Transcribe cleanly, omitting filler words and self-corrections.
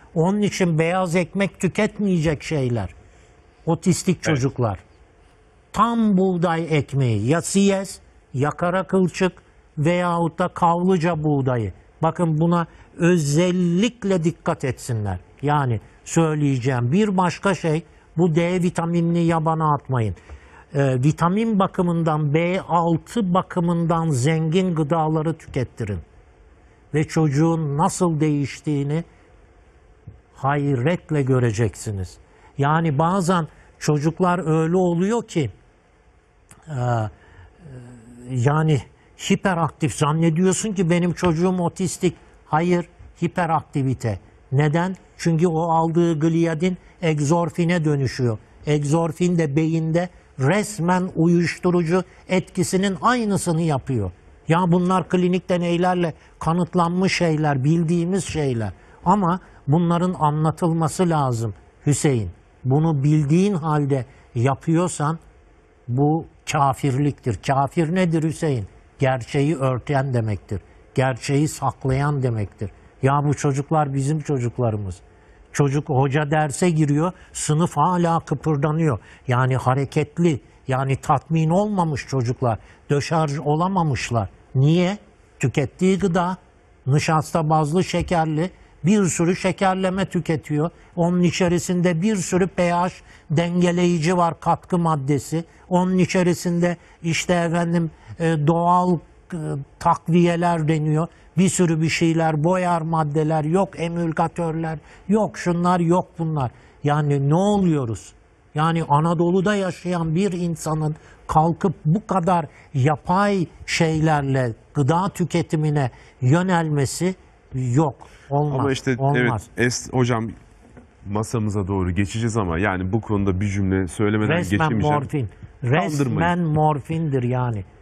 Onun için beyaz ekmek tüketmeyecek şeyler. Otistik çocuklar. Tam buğday ekmeği. Ya siyez, ya kara kılçık veyahut da kavlıca buğdayı. Bakın buna özellikle dikkat etsinler. Yani söyleyeceğim bir başka şey, bu D vitaminini yabana atmayın. Vitamin bakımından, B6 bakımından zengin gıdaları tükettirin. Ve çocuğun nasıl değiştiğini hayretle göreceksiniz. Yani bazen çocuklar öyle oluyor ki yani hiperaktif, zannediyorsun ki benim çocuğum otistik. Hayır, hiperaktivite. Neden? Çünkü o aldığı gliyadin egzorfine dönüşüyor. Egzorfin de beyinde resmen uyuşturucu etkisinin aynısını yapıyor. Ya bunlar klinik deneylerle kanıtlanmış şeyler, bildiğimiz şeyler. Ama bunların anlatılması lazım Hüseyin. Bunu bildiğin halde yapıyorsan bu kafirliktir. Kafir nedir Hüseyin? Gerçeği örten demektir. Gerçeği saklayan demektir. Ya bu çocuklar bizim çocuklarımız. Çocuk hoca derse giriyor, sınıf hala kıpırdanıyor. Yani hareketli, yani tatmin olmamış çocuklar. Deşarj olamamışlar. Niye? Tükettiği gıda nişasta bazlı şekerli, bir sürü şekerleme tüketiyor. Onun içerisinde bir sürü pH dengeleyici var, katkı maddesi. Onun içerisinde işte efendim doğal takviyeler deniyor. Bir sürü bir şeyler, boyar maddeler, yok emülgatörler, yok şunlar, yok bunlar. Yani ne oluyoruz? Yani Anadolu'da yaşayan bir insanın kalkıp bu kadar yapay şeylerle gıda tüketimine yönelmesi yok. Olmaz. Ama işte olmaz. evet hocam, masamıza doğru geçeceğiz ama yani bu konuda bir cümle söylemeden Resmen geçemeyeceğim. morfin. Resmen morfindir yani.